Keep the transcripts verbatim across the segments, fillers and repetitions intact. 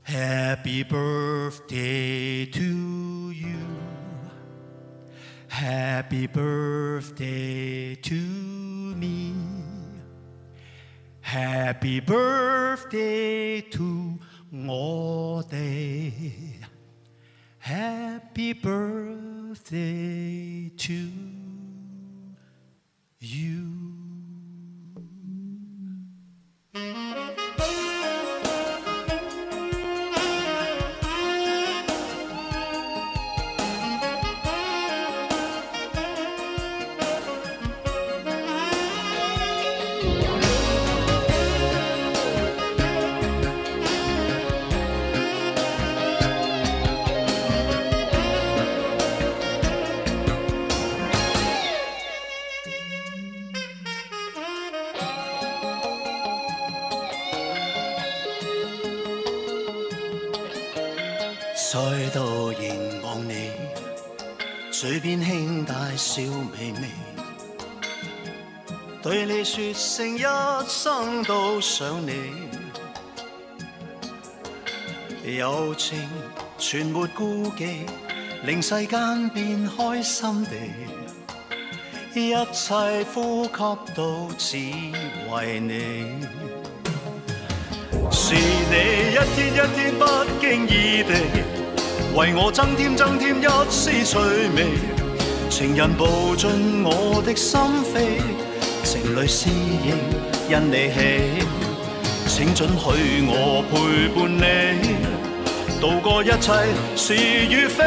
Happy birthday to you. Happy birthday to me. Happy birthday to 我哋。Happy birthday to you.再度凝望你，嘴邊輕帶笑微微，對你說聲一生都想你，友情全沒顧忌，令世間變開心地，一切呼吸都只為你。是你一天一天不經意地為我增添增添一絲趣味，情人步進我的心扉，情侶私應因你起，請准許我陪伴你度過一切是與非，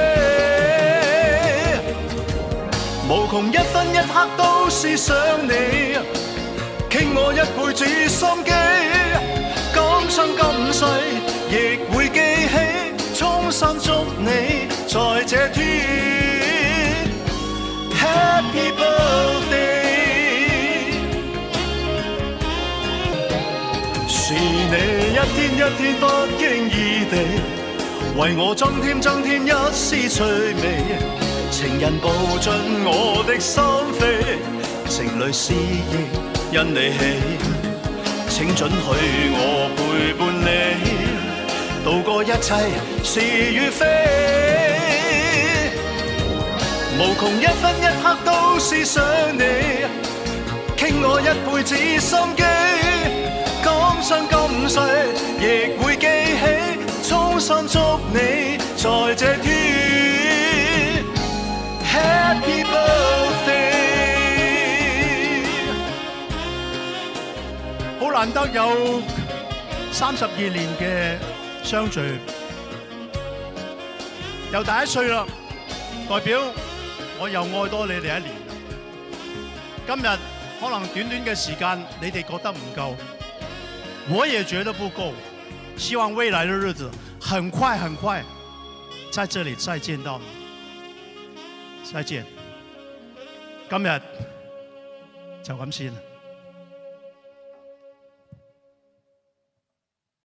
無窮一分一刻都是想你，傾我一輩子心機，今生今世亦會記起，衷心祝你在這天 Happy birthday。 是你一天一天不經意地為我增添增添一絲趣味，情人步進我的心扉，情侶詩意因你起，請准許我陪伴你度過一切是與非，無窮一分一刻都是想你，傾我一輩子心機，今生今世亦會記起，衷心祝你在這天 Happy birthday。 好難得有三十二年嘅相聚，又第一歲啦，代表我又愛多你哋一年。今日可能短短嘅時間，你哋覺得唔夠，我也覺得不夠。希望未來的日子很快很快，在這裡再見到你。再見。今日就咁先啦。